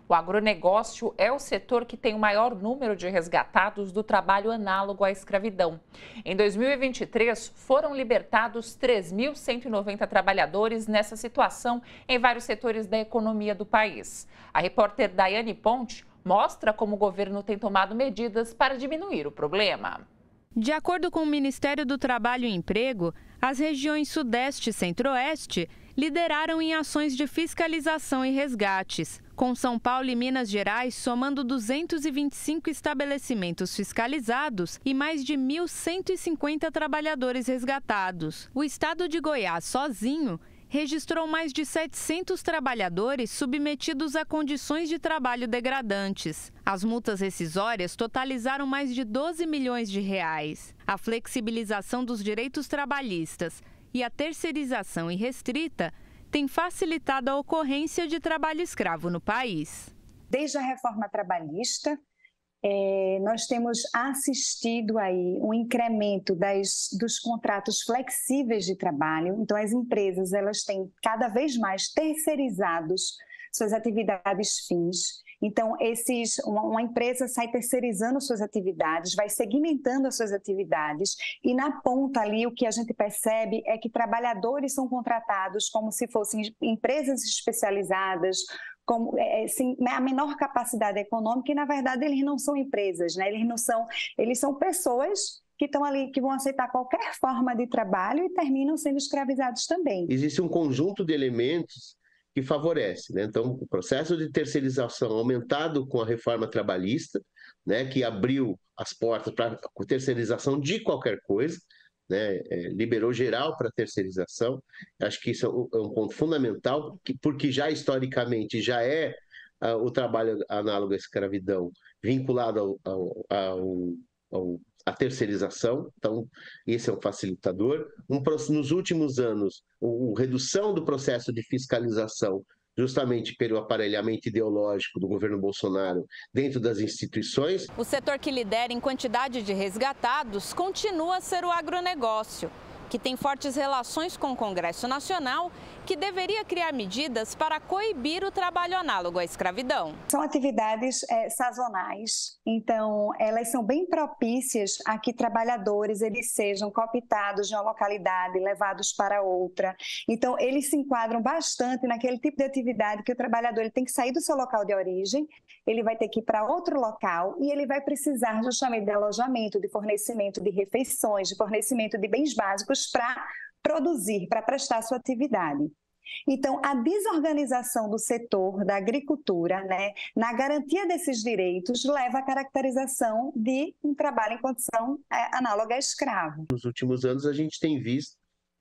O agronegócio é o setor que tem o maior número de resgatados do trabalho análogo à escravidão. Em 2023, foram libertados 3.190 trabalhadores nessa situação em vários setores da economia do país. A repórter Daiane Ponte mostra como o governo tem tomado medidas para diminuir o problema. De acordo com o Ministério do Trabalho e Emprego, as regiões Sudeste e Centro-Oeste lideraram em ações de fiscalização e resgates, com São Paulo e Minas Gerais somando 225 estabelecimentos fiscalizados e mais de 1.150 trabalhadores resgatados. O estado de Goiás, sozinho, registrou mais de 700 trabalhadores submetidos a condições de trabalho degradantes. As multas rescisórias totalizaram mais de 12 milhões de reais. A flexibilização dos direitos trabalhistas e a terceirização irrestrita tem facilitado a ocorrência de trabalho escravo no país. Desde a reforma trabalhista, nós temos assistido aí um incremento dos contratos flexíveis de trabalho. Então, as empresas elas têm cada vez mais terceirizados suas atividades fins. Então, uma empresa sai terceirizando suas atividades, vai segmentando as suas atividades e na ponta ali o que a gente percebe é que trabalhadores são contratados como se fossem empresas especializadas, como assim, a menor capacidade econômica e, na verdade, eles não são empresas, né? Eles são pessoas que estão ali, que vão aceitar qualquer forma de trabalho e terminam sendo escravizados também. Existe um conjunto de elementos que favorece, né? Então, o processo de terceirização aumentado com a reforma trabalhista, né, que abriu as portas para a terceirização de qualquer coisa, né, liberou geral para terceirização. Acho que isso é um ponto fundamental, porque já historicamente já é o trabalho análogo à escravidão vinculado à terceirização, então esse é um facilitador. Nos últimos anos, a redução do processo de fiscalização, justamente pelo aparelhamento ideológico do governo Bolsonaro dentro das instituições. O setor que lidera em quantidade de resgatados continua a ser o agronegócio, que tem fortes relações com o Congresso Nacional, que deveria criar medidas para coibir o trabalho análogo à escravidão. São atividades sazonais, então elas são bem propícias a que trabalhadores eles sejam cooptados de uma localidade, levados para outra. Então eles se enquadram bastante naquele tipo de atividade que o trabalhador ele tem que sair do seu local de origem, ele vai ter que ir para outro local e ele vai precisar justamente de alojamento, de fornecimento de refeições, de fornecimento de bens básicos para produzir, para prestar sua atividade. Então, a desorganização do setor da agricultura, né, na garantia desses direitos, leva à caracterização de um trabalho em condição análoga a escravo. Nos últimos anos, a gente tem visto,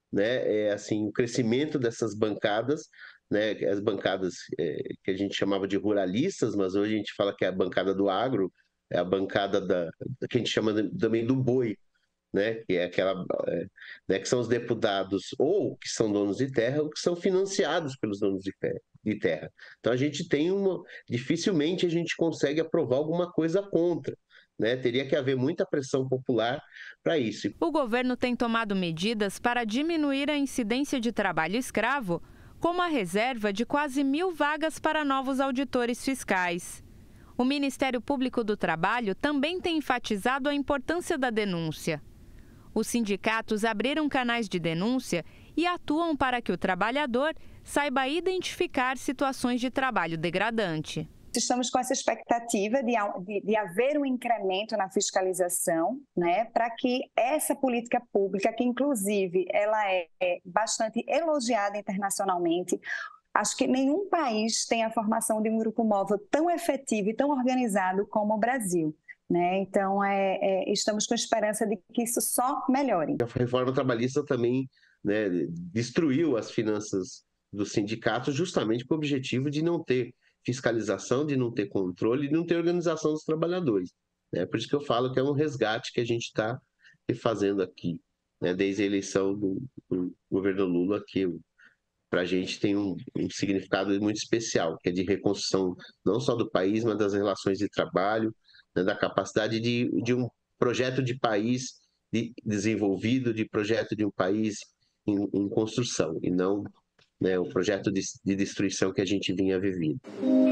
né, assim, o crescimento dessas bancadas, né, as bancadas que a gente chamava de ruralistas, mas hoje a gente fala que é a bancada do agro, é a bancada que a gente chama também do boi, né, que é aquela, né, que são os deputados ou que são donos de terra ou que são financiados pelos donos de terra. Então a gente tem dificilmente a gente consegue aprovar alguma coisa contra, né? Teria que haver muita pressão popular para isso. O governo tem tomado medidas para diminuir a incidência de trabalho escravo, como a reserva de quase 1.000 vagas para novos auditores fiscais. O Ministério Público do Trabalho também tem enfatizado a importância da denúncia. Os sindicatos abriram canais de denúncia e atuam para que o trabalhador saiba identificar situações de trabalho degradante. Estamos com essa expectativa de haver um incremento na fiscalização, né, para que essa política pública, que inclusive ela é bastante elogiada internacionalmente, acho que nenhum país tem a formação de um grupo móvel tão efetivo e tão organizado como o Brasil. Né? Então, estamos com esperança de que isso só melhore. A reforma trabalhista também, né, destruiu as finanças dos sindicatos justamente com o objetivo de não ter fiscalização, de não ter controle, de não ter organização dos trabalhadores. Né? Por isso que eu falo que é um resgate que a gente está fazendo aqui, né? Desde a eleição do governo Lula, que para a gente tem um significado muito especial, que é de reconstrução não só do país, mas das relações de trabalho, né, da capacidade de um projeto de país desenvolvido, de projeto de um país em construção, e não, né, o projeto de destruição que a gente vinha vivendo.